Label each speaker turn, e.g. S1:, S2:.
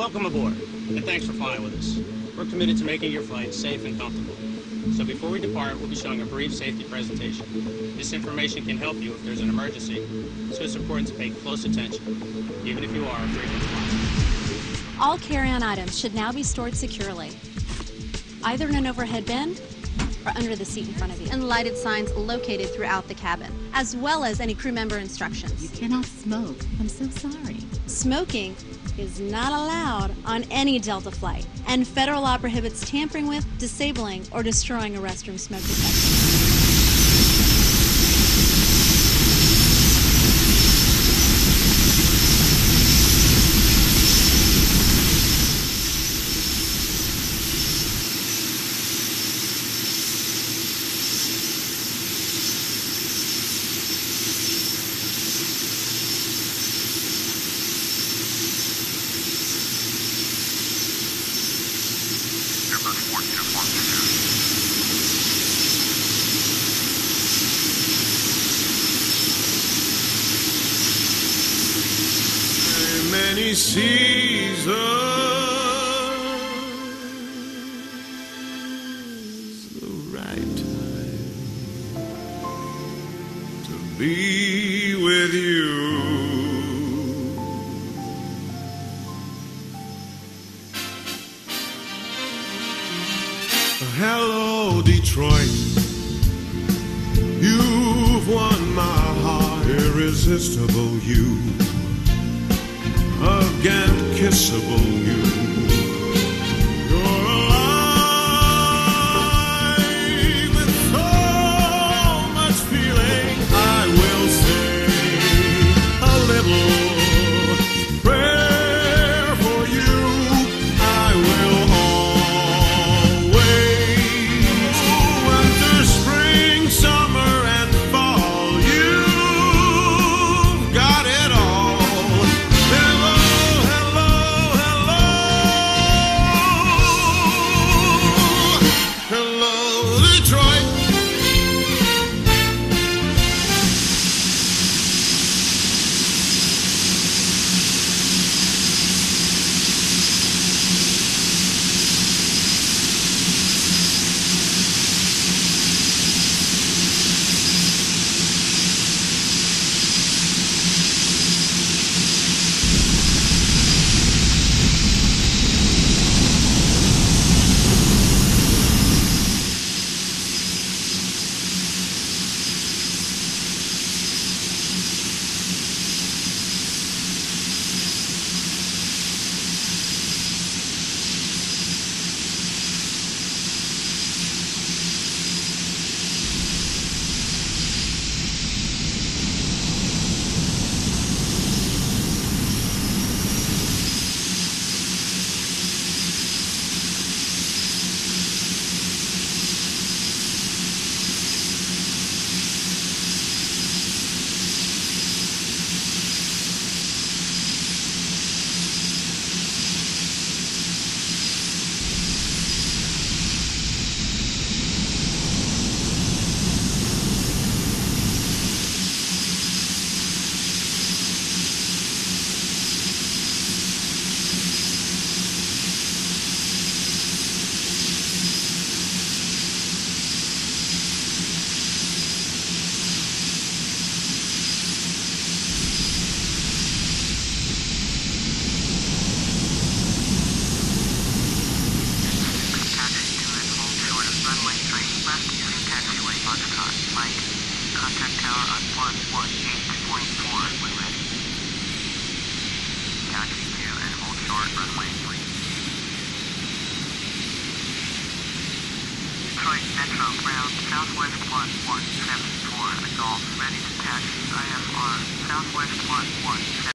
S1: Welcome aboard, and thanks for flying with us. We're committed to making your flight safe and comfortable. So before we depart, we'll be showing a brief safety presentation. This information can help you if there's an emergency, so it's important to pay close attention, even if you are a frequent flyer.
S2: All carry-on items should now be stored securely, either in an overhead bin or under the seat in front of you, and lighted signs located throughout the cabin, as well as any crew member instructions.
S3: You cannot smoke. I'm so sorry.
S2: Smoking is not allowed on any Delta flight, and federal law prohibits tampering with, disabling, or destroying a restroom smoke detector.
S4: Many seasons, the right time to be with you. Hello, Detroit, you've won my heart, irresistible you. Again, kissable you. You're alive with so much feeling. I will say a little prayer for you. I will always, winter, spring, summer, and fall. You've got it all.
S5: Metro ground, Southwest 1174, the Gulf, ready to taxi, IFR, Southwest 1174.